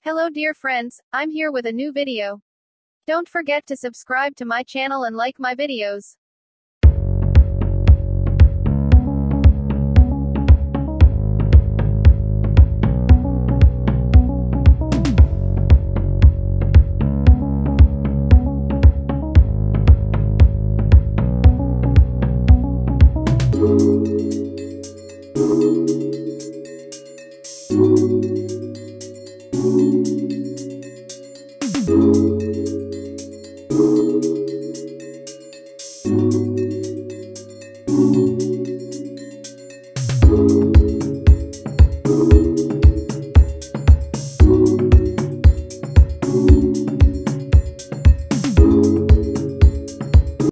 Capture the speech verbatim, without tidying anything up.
Hello dear friends, I'm here with a new video. Don't forget to subscribe to my channel and like my videos. Thank you.